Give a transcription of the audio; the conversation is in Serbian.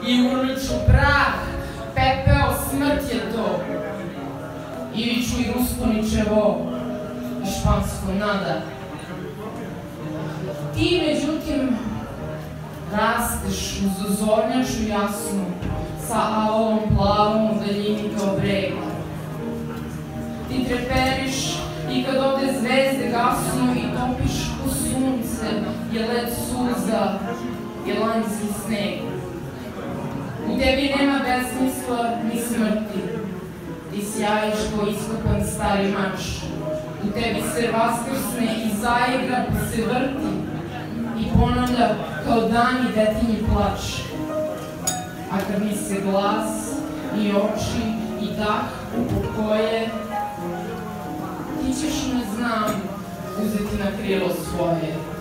i urliču prah, pepeo, smrt je to. I viču i Rusponićevo i špansko nada. Ti, međutim, rasteš uz zornjaču jasnu, sa avalom plavom u daljini kao breg. Ti treperiš i kad ovde zvezde gasnu i topiš u sunce, je led suza, je lanjski sneg. U tebi nema besmisla ni smrti, ti sjajiš ko iskopan stari mač. U tebi se vaskrsne i zaigra pa se vrti i ponavlja kao danji detinji plač. A kad mi se glas i oči i dah upokoje, ti ćeš, ne znam, uzeti na krilo svoje.